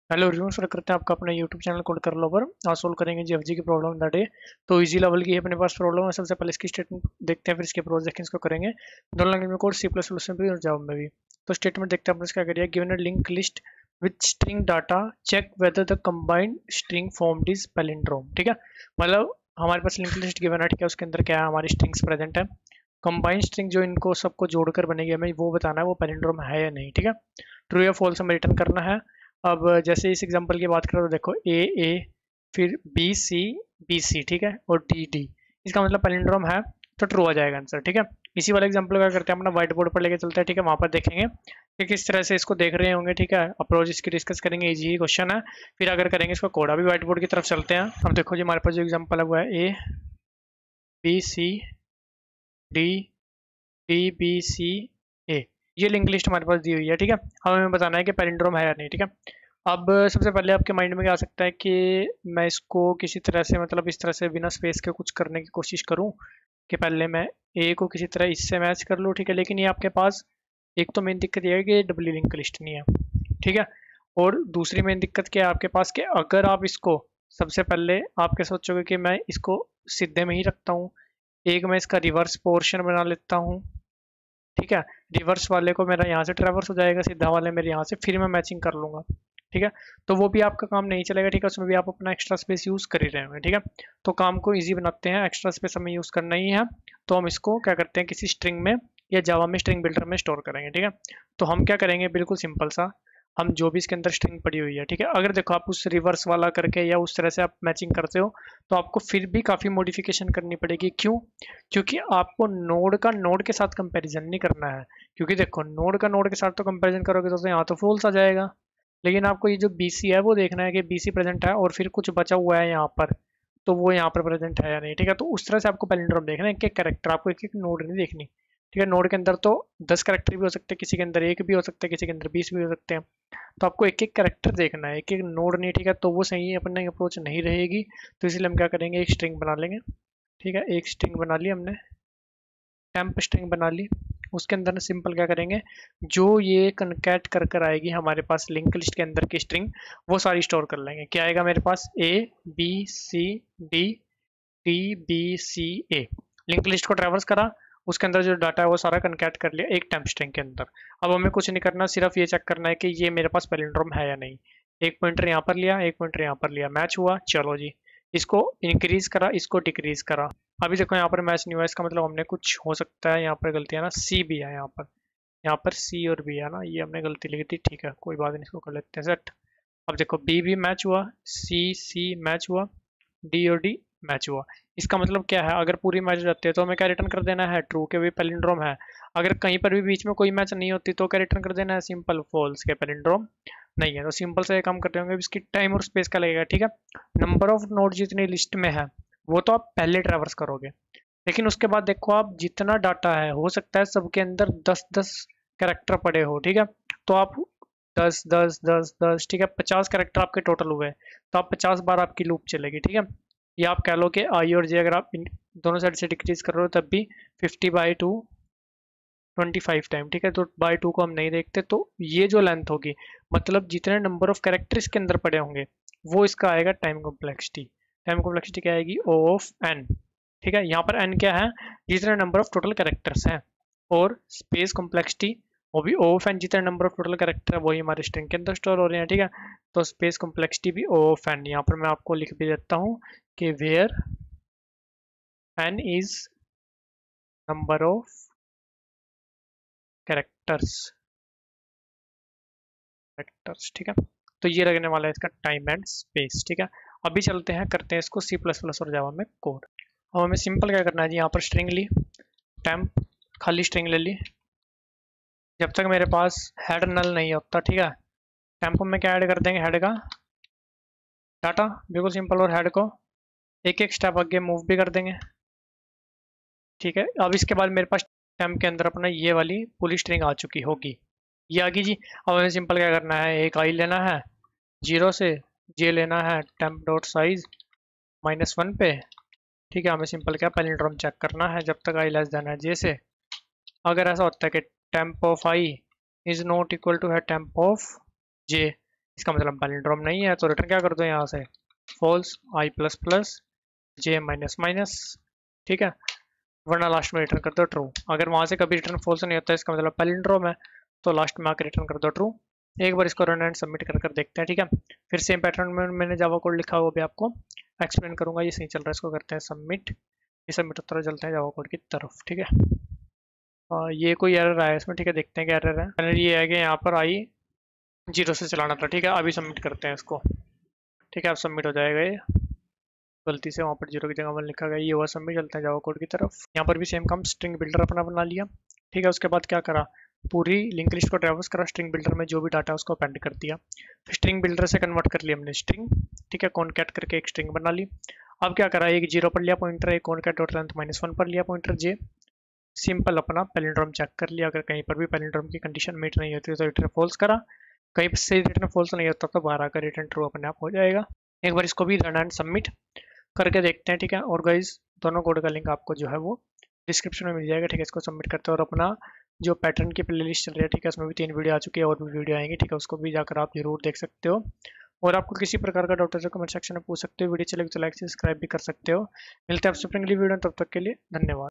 Hello review sir करते हैं आपका अपने यूट्यूब चैनल कोड कर लो पर आज सोल्व करेंगे जीएफजी की प्रॉब्लम दैट है। तो इजी लेवल की है अपने पास प्रॉब्लम है। सबसे पहले इसकी स्टेटमेंट देखते हैं, फिर इसके प्रोज देखें, इसको करेंगे दोनों लैंग्वेज में कोड, सी प्लस प्लस में भी और जावा में भी। तो स्टेटमेंट देखते हैं अपने क्या करिए। Given a link list with string data, check whether the combined string formed is palindrome. ठीक है, मतलब हमारे पास लिंक लिस्ट गिवन है, ठीक है, उसके अंदर क्या है, हमारी स्ट्रिंग्स प्रेजेंट है। कंबाइंड स्ट्रिंग जो इनको सबको जोड़कर बनेगी, हमें वो बताना है वो पैलिंड्रोम है या नहीं। ठीक है, ट्रू या फॉल्स हमें रिटर्न करना है। अब जैसे इस एग्जांपल की बात करें तो देखो ए ए, फिर बी सी बी सी, ठीक है, और डी डी, इसका मतलब पैलिंड्रोम है, तो ट्रू आ जाएगा आंसर। ठीक है, इसी वाले एग्जांपल का करते हैं अपना व्हाइट बोर्ड पर लेके चलते हैं। ठीक है, वहां पर देखेंगे कि किस तरह से इसको देख रहे होंगे। ठीक है, अप्रोच इसकी डिस्कस करेंगे, इजी ही क्वेश्चन है, फिर अगर करेंगे इसको कोड। अभी व्हाइट बोर्ड की तरफ चलते हैं। अब देखो जी, हमारे पास जो एग्जाम्पल है वो है A B C D D B C A, ये लिंक लिस्ट हमारे पास दी हुई है। ठीक है, अब हमें बताना है कि पैलिंड्रोम है या नहीं। ठीक है, अब सबसे पहले आपके माइंड में क्या आ सकता है कि मैं इसको किसी तरह से, मतलब इस तरह से बिना स्पेस के कुछ करने की कोशिश करूं कि पहले मैं ए को किसी तरह इससे मैच कर लूं। ठीक है, लेकिन ये आपके पास एक तो मेन दिक्कत ये है कि डब्ल्यू लिंक लिस्ट नहीं है। ठीक है, और दूसरी मेन दिक्कत क्या है आपके पास कि अगर आप इसको सबसे पहले आप क्या सोचोगे कि मैं इसको सीधे में ही रखता हूँ, एक मैं इसका रिवर्स पोर्शन बना लेता हूँ। ठीक है, रिवर्स वाले को मेरा यहाँ से ट्रेवर्स हो जाएगा, सीधा वाले मेरे यहाँ से, फिर मैं मैचिंग कर लूंगा। ठीक है, तो वो भी आपका काम नहीं चलेगा। ठीक है, उसमें भी आप अपना एक्स्ट्रा स्पेस यूज कर ही रहे होंगे। ठीक है, तो काम को इजी बनाते हैं, एक्स्ट्रा स्पेस हमें यूज करना ही है, तो हम इसको क्या करते हैं, किसी स्ट्रिंग में या जावा में स्ट्रिंग बिल्डर में स्टोर करेंगे। ठीक है, तो हम क्या करेंगे, बिल्कुल सिंपल सा, हम जो भी इसके अंदर स्ट्रिंग पड़ी हुई है, ठीक है, अगर देखो आप उस रिवर्स वाला करके या उस तरह से आप मैचिंग करते हो तो आपको फिर भी काफ़ी मॉडिफिकेशन करनी पड़ेगी। क्यों? क्योंकि आपको नोड का नोड के साथ कंपैरिजन नहीं करना है। क्योंकि देखो नोड का नोड के साथ तो कंपैरिजन करोगे तो यहाँ तो फॉल्स आ जाएगा, लेकिन आपको ये जो बीसी है वो देखना है कि बीसी प्रेजेंट है और फिर कुछ बचा हुआ है यहाँ पर, तो वो यहाँ पर प्रेजेंट है या नहीं। ठीक है, तो उस तरह से आपको पैलिंड्रोम देखना है, एक एक कैरेक्टर, आपको एक एक नोड नहीं देखनी। ठीक है, नोड के अंदर तो 10 कैरेक्टर भी हो सकते हैं, किसी के अंदर एक भी हो सकता है, किसी के अंदर 20 भी हो सकते हैं, तो आपको एक एक कैरेक्टर देखना है, एक एक नोड नहीं। ठीक है, तो वो सही अपने अप्रोच नहीं रहेगी, तो इसलिए हम क्या करेंगे, एक स्ट्रिंग बना लेंगे। ठीक है, एक स्ट्रिंग बना ली हमने, टेम्प स्ट्रिंग बना ली। उसके अंदर सिंपल क्या करेंगे, जो ये कनकैट कर कर आएगी हमारे पास लिंक लिस्ट के अंदर की स्ट्रिंग, वो सारी स्टोर कर लेंगे। क्या आएगा मेरे पास, A B C D D B C A, link list को ट्रैवर्स करा, उसके अंदर जो डाटा है वो सारा कनकैट कर लिया एक टेम्प स्ट्रिंग के अंदर। अब हमें कुछ नहीं करना, सिर्फ ये चेक करना है कि ये मेरे पास पैलिंड्रोम है या नहीं। एक पॉइंटर यहाँ पर लिया, एक पॉइंटर यहाँ पर लिया, मैच हुआ, चलो जी, इसको इंक्रीज करा, इसको डिक्रीज करा। अभी देखो यहाँ पर मैच नहीं हुआ, इसका मतलब हमने कुछ हो सकता है यहाँ पर गलती है ना, सी भी है यहाँ पर सी और बी है ना, ये हमने गलती लिखी थी। ठीक है, कोई बात नहीं, इसको कर लेते हैं सेट। अब देखो बी भी मैच हुआ, सी सी मैच हुआ, डी और डी मैच हुआ। इसका मतलब क्या है, अगर पूरी मैच हो जाती है तो हमें क्या रिटर्न कर देना है, ट्रू के भी पैलिंड्रोम है। अगर कहीं पर भी बीच में कोई मैच नहीं होती तो क्या रिटर्न कर देना है, सिंपल फॉल्स के पैलिंड्रोम नहीं है। तो सिंपल से काम करते होंगे, इसकी टाइम और स्पेस का लगेगा। ठीक है, नंबर ऑफ नोड जितनी लिस्ट में है वो तो आप पहले ट्रैवर्स करोगे, लेकिन उसके बाद देखो आप जितना डाटा है, हो सकता है सबके अंदर 10-10 कैरेक्टर पड़े हो। ठीक है, तो आप 10-10-10-10, ठीक है, 50 कैरेक्टर आपके टोटल हुए, तो आप 50 बार आपकी लूप चलेगी। ठीक है, या आप कह लो कि आई और जे अगर आप दोनों साइड से डिक्रीज कर रहे हो तब भी 50/2 25 टाइम। ठीक है, तो बाई 2 को हम नहीं देखते, तो ये जो लेंथ होगी, मतलब जितने नंबर ऑफ कैरेक्टर इसके अंदर पड़े होंगे वो इसका आएगा टाइम कॉम्प्लेक्सिटी। टाइम कॉम्प्लेक्सिटी क्या आएगी, ओ ऑफ एन। ठीक है, यहाँ पर एन क्या है, जितने नंबर ऑफ टोटल कैरेक्टर्स हैं, और स्पेस कॉम्प्लेक्सिटी वो भी ओ ऑफ एन, जितने नंबर ऑफ टोटल कैरेक्टर है वही हमारे स्ट्रिंग के अंदर स्टोर हो रहे हैं। ठीक है, तो स्पेस कॉम्प्लेक्सिटी भी ओ ऑफ एन, यहाँ पर मैं आपको लिख भी देता हूँ कि where N is number of characters characters. ठीक है, तो ये लगने वाला है इसका टाइम एंड स्पेस। ठीक है, अभी चलते हैं, करते हैं इसको सी प्लस प्लस और जावा में कोड। अब हमें सिंपल क्या करना है जी, यहाँ पर स्ट्रिंग ली, टेम्प, खाली स्ट्रिंग ले ली, जब तक मेरे पास हेड नल नहीं होता। ठीक है, टेम्पो में क्या ऐड कर देंगे, हेड का डाटा, बिल्कुल सिंपल, और हेड को एक एक स्टेप आगे मूव भी कर देंगे। ठीक है, अब इसके बाद मेरे पास टेम्प के अंदर अपना ये वाली पूरी स्ट्रिंग आ चुकी होगी, ये आ गई जी। अब हमें सिंपल क्या करना है, एक आई लेना है, 0 से जे लेना है, टेम्प डॉट साइज -1 पे। ठीक है, हमें सिंपल क्या पैलिंड्रोम चेक करना है जब तक आई लेस देन है जे से। अगर ऐसा होता है कि temp of I is not equal to है टेम्प ऑफ जे, इसका मतलब पैलिंड्रोम नहीं है, तो रिटर्न क्या कर दो यहाँ से, false, I plus plus J minus minus, ठीक है, वरना लास्ट में रिटर्न कर दो ट्रू। अगर वहां से कभी रिटर्न फॉल्स नहीं होता इसका मतलब पैलिंड्रोम है, तो लास्ट में आकर रिटर्न कर दो ट्रू। एक बार इसको रन एंड सबमिट कर देखते हैं, ठीक है। फिर सेम पैटर्न में मैंने जावा कोड लिखा हुआ भी आपको एक्सप्लेन करूंगा, ये सही चल रहा है, इसको करते हैं सबमिट। ये सबमिट होता चलते हैं जावा कोड की तरफ, ठीक है। ये कोई एरर आया इसमें, ठीक है, देखते हैं क्या एरर है। एरर ये है कि यहाँ पर आई 0 से चलाना था, ठीक है। अभी सबमिट करते हैं इसको, ठीक है, अब सबमिट हो जाएगा ये। गलती से वहाँ पर 0 की जगह 1 लिखा गया, ये हुआ सबमिट। चलते हैं जावा कोड की तरफ। यहाँ पर भी सेम काम, स्ट्रिंग बिल्डर अपना बना लिया, ठीक है। उसके बाद क्या करा, पूरी लिंक लिस्ट को ट्रैवर्स करा, स्ट्रिंग बिल्डर में जो भी डाटा है उसको अपेंड कर दिया। फिर स्ट्रिंग बिल्डर से कन्वर्ट कर लिया हमने स्ट्रिंग, ठीक है, कॉनकैट करके एक स्ट्रिंग बना ली। अब क्या करा, एक 0 पर लिया पॉइंटर, एक कॉनकैट डॉट लेंथ -1 पर लिया पॉइंटर जे। सिंपल अपना पैलिंड्रोम चेक कर लिया, अगर कहीं पर भी पैलिंड्रोम की कंडीशन मीट नहीं होती तो रिटर्न फॉल्स करा, कहीं से रिटर्न फॉल्स नहीं होता तो बाहर आकर रिटर्न ट्रू अपने आप हो जाएगा। एक बार इसको भी रन एंड सबमिट करके देखते हैं, ठीक है। और गाइज दोनों कोड का लिंक आपको जो है वो डिस्क्रिप्शन में मिल जाएगा, ठीक है। इसको सबमिट करते हैं और अपना जो पैटर्न की प्लेलिस्ट चल रही है, ठीक है, उसमें भी 3 वीडियो आ चुकी है, और भी वीडियो आएंगी, ठीक है, उसको भी जाकर आप जरूर देख सकते हो। और आपको किसी प्रकार का डाउट है तो कमेंट सेक्शन में पूछ सकते हो, वीडियो चलेगी तो लाइक सब्सक्राइब भी कर सकते हो। मिलते हैं आपसे अगली वीडियो, तब तक के लिए धन्यवाद।